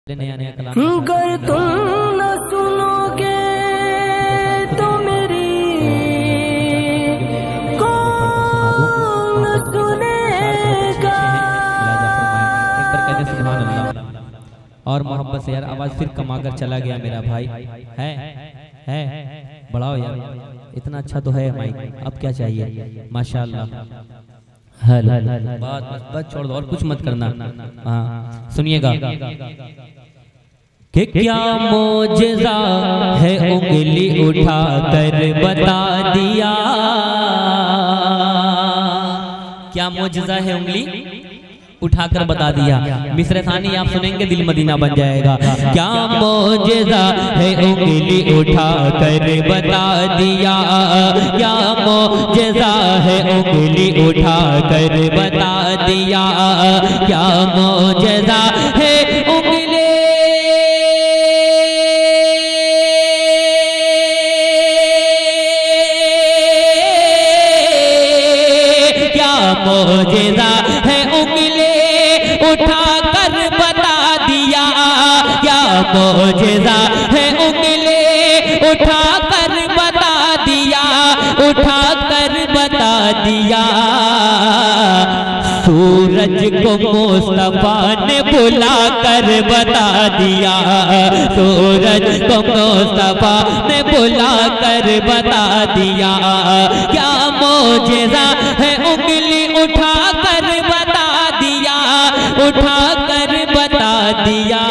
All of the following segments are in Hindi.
नया नया कलाम अगर तुम न सुनोगे तो मेरी कौन सुनेगा। एक बार कहते सुभान अल्लाह। और मोहब्बत से यार आवाज फिर कमाकर चला गया मेरा भाई। है बढ़ाओ यार, इतना अच्छा तो है माइक, अब क्या चाहिए। माशाल्लाह बस छोड़ दो और कुछ मत करना। हाँ सुनिएगा कि क्या मोजज़ा है उंगली उठाकर बता दिया। क्या मोजज़ा है उंगली उठाकर बता दिया। मिस्र थानी आप सुनेंगे दिल मदीना बन जाएगा। क्या मोजज़ा है उंगली उठाकर बता दिया। क्या मोजज़ा है उंगली उठाकर बता दिया। क्या मोजज़ा है उंगली मोजज़ा है उंगली उठाकर बता दिया। क्या मोजज़ा है उंगली उठाकर बता दिया। उठाकर बता दिया। सूरज को मुस्तफा ने बुलाकर बता दिया। सूरज को मुस्तफा ने बुलाकर बता दिया। क्या मोजज़ा है उंगली उठाकर बता दिया। उठाकर बता दिया।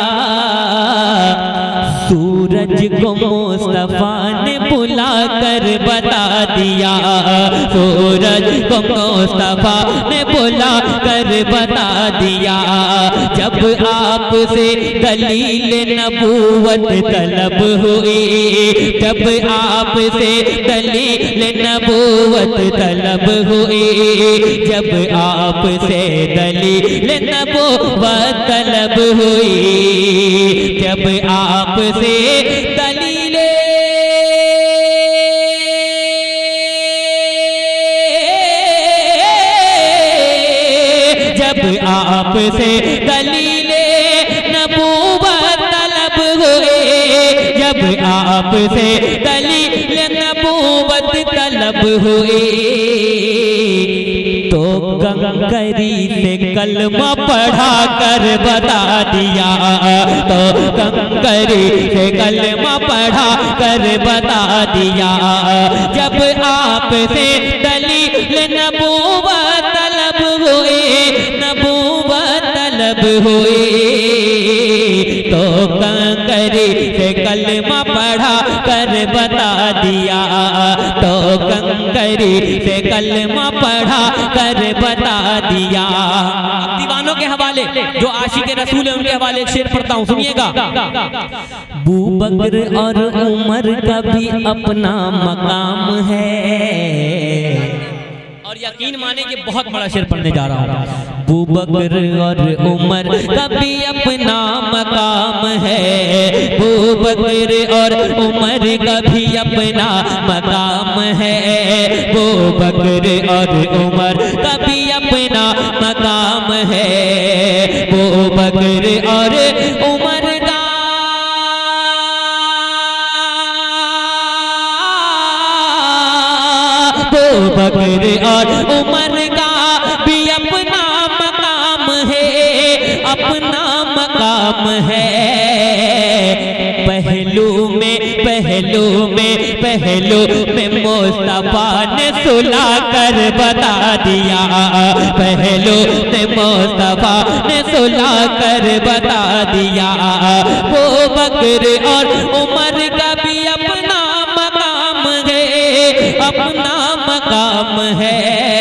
सूरज को मुस्तफा ने बुलाकर बता दिया। सूरज को मुस्तफा ने बुलाकर बता दिया। जब आपसे दलील नबूवत तलब हुई। जब आपसे दलील नबूवत तलब हुई। जब आपसे दलील नबूवत तलब हुई। जब आपसे दलील जब आपसे दलील नबूवत तलब हुए। जब आपसे दलील नबूवत तलब हुए तो कंकरी से कलमा पढ़ा कर बता दिया। तो कंकरी से कलमा पढ़ा कर बता दिया। जब आपसे दलील नबूवत तलब हुए। नबूवत तलब हुए तो कंकरी से कलमा पढ़ा कर बता दिया। तो कंकरी से कलमा पढ़ा कर बता दिया। दीवानों के हवाले जो आशिक रसूल है उनके हवाले एक शेर पढ़ता हूँ, सुनिएगा। अबू बकर और उमर का भी अपना मकाम है। और यकीन माने कि बहुत बड़ा शेर पढ़ने जा रहा हूँ। अबू बकर और उमर का भी अपना मकाम है। अबू बकर और उमर का भी अपना मकाम है। अबू बकर और उमर का भी अपना मकाम है। अबू बकर और उमर का अबू बकर और उमर का भी अपना मकाम है। अपना मकाम है। पहलू में मुस्तफा ने सुला कर बता दिया। पहलू में मुस्तफा ने सुला कर बता दिया। वो बकर और उमर का भी अपना मकाम है। अपना मकाम है।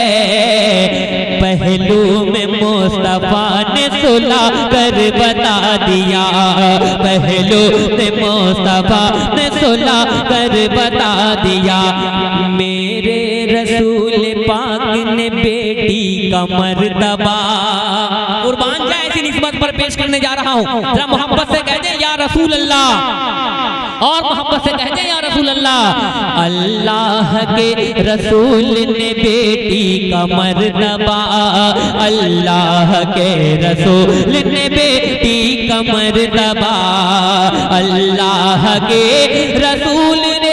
पहलू में मुस्तफा ने सुला कर बता दिया। पहलू में मुस्तफा ने सुला कर बता दिया। मेरे रसूल पाक ने बेटी का मर्तबा कुर्बान जाए ऐसी निस्बत पर पेश पेश करने जा रहा हूँ, जरा मोहब्बत से कह दे या रसूल अल्लाह, और मोहब्बत से कह दे या रसूल अल्लाह। अल्लाह के रसूल ने बेटी का मर्तबा, अल्लाह के रसूल ने बेटी का मर्तबा, अल्लाह के रसूल ने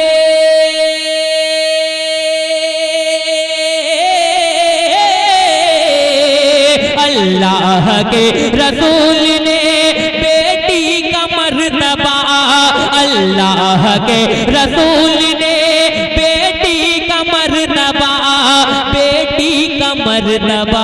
अल्लाह के रसूल ने बेटी का मर्तबा, अल्लाह के रसूल ने बेटी का मर्तबा, बेटी का मर्तबा।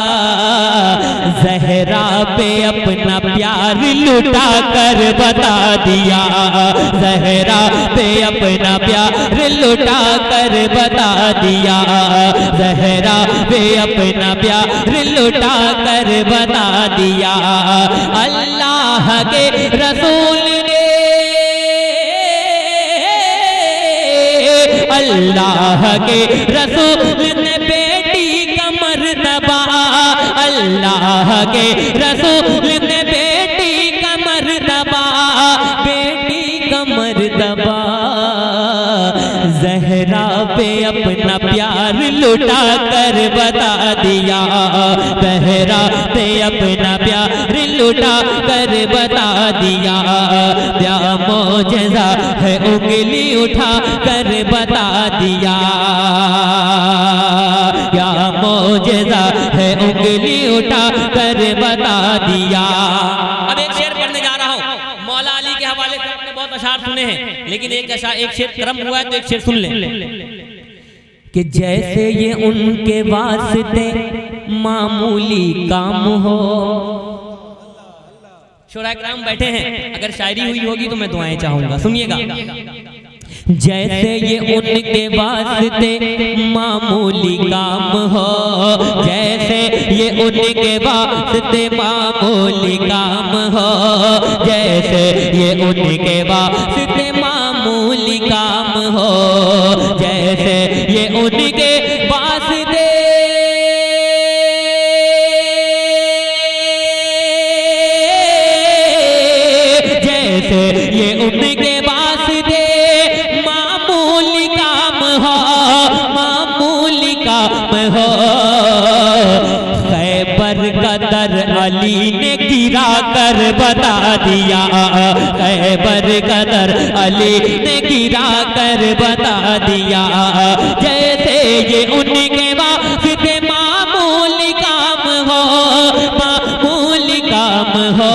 ज़हरा पे अपना प्यार लुटा कर बता दिया, ज़हरा पे अपना प्यार लुटा कर बता दिया, ज़हरा पे अपना प्यार लुटा कर बता दिया। अल्लाह के रसूल ने अल्लाह के रसूल ने बेटी का मर्तबा, अल्लाह के रसूल ने बेटी का मर्तबा, बेटी का मर्तबा। ज़हरा पे अपना प्यार लुटा कर बता दिया, ज़हरा पे अपना प्यार लुटा कर बता दिया। क्या मौजज़ा है उंगली उठा कर बता दिया, क्या मौजज़ा है उंगली उठा कर बता दिया। अब एक शेर पढ़ने जा रहा हूँ, मौला अली के हवाले से आपने बहुत अशार सुने हैं, लेकिन एक शेर क्रम हुआ है तो एक शेर सुन ले कि जैसे ये उनके वास्ते मामूली काम हो। शोरा किराम बैठे हैं, अगर शायरी हुई होगी तो मैं दुआएं चाहूंगा, सुनिएगा। जैसे ये उनके वास्ते मामूली काम हो, जैसे ये उनके वास्ते मामूली काम हो, जैसे ये उनके वास्ते मामूली काम हो, जैसे ये उनके वास्ते ये उनके वास्ते मामूली काम हो, मामूली काम हो। खैबर का दर अली ने गिरा कर बता दिया, खैबर का दर अली ने गिरा कर बता दिया। जैसे ये उनके वास्ते मामूली काम हो, मामूली काम हो।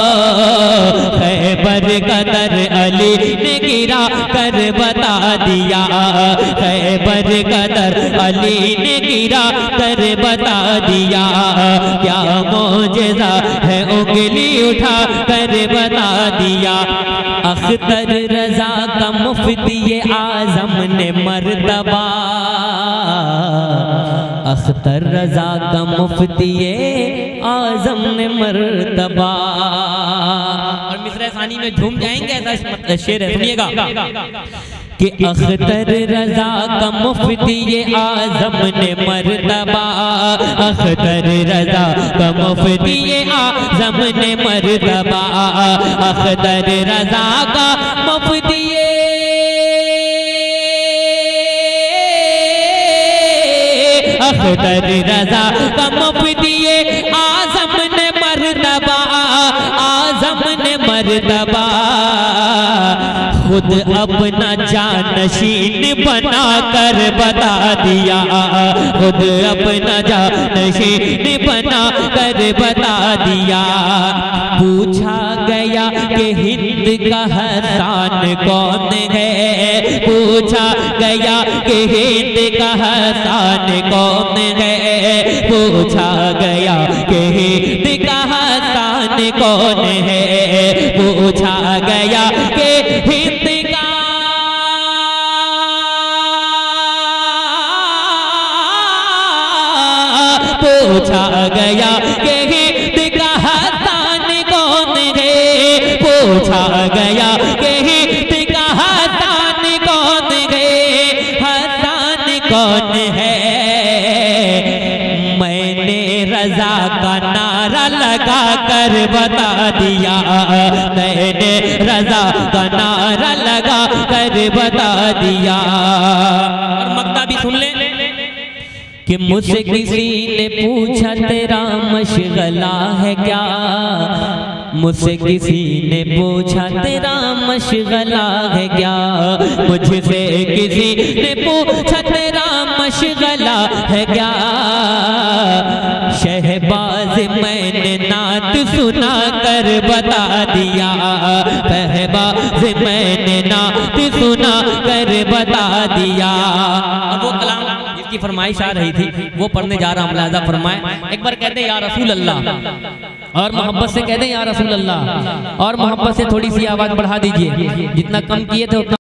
खैबर का दर अली ने गिरा कर बता दिया, खैबर का दर अली ने गिरा कर बता दिया। क्या मौजज़ा है उंगली उठा कर बता दिया। अख्तर रजा का मुफ्ती आज़म ने मर्तबा, अख्तर रजा का मुफ्ती आज़म ने मर्तबा। और मिसरा सानी में झूम जाएंगे, ऐसा शेर है, सुनिएगा कि अख्तर रजा का मुफ्ती आज़म ने मर्तबा, अख्तर रजा का मुफ्ती आज़म ने मर्तबा, अख्तर रजा का मुफ्ती अख्तर रजा का मुफ्ती आज़म ने मर्तबा, आज़म ने मर्तबा। खुद अपना जानशीन बना कर बता दिया, खुद अपना जानशीन बना कर बता दिया। पूछा गया कि हिंद का हसान कौन है, पूछा गया कि हिंद का हसान कौन है, पूछा गया कि हिंद का हसान कौन है, पूछा गया कि हिंद का पूछा गया कि हिंद का हसान कौन है, पूछा गया कि हिंद का हसान कौन है, हसान कौन है। मैंने रजा का नारा लगा कर बता मैंने रजा का नारा लगा कर बता दिया। और मक्ता भी सुन ले कि मुझसे किसी ने पूछा तेरा मशगला है क्या, मुझसे किसी ने पूछा तेरा मशगला है क्या, मुझसे किसी ने पूछा तेरा मशगला है क्या। शहबाज मैंने नात सुना कर बता दिया, शहबाज मैंने नात सुना कर बता दिया। अब वो कलाम जिसकी फरमाइश आ रही थी वो पढ़ने जा रहा हूं, मुलाज़ा फरमाए। एक बार कहते या रसूल अल्लाह और मोहब्बत से कहते या रसूल अल्लाह, और मोहब्बत से थोड़ी सी आवाज बढ़ा दीजिए, जितना कम किए थे उतना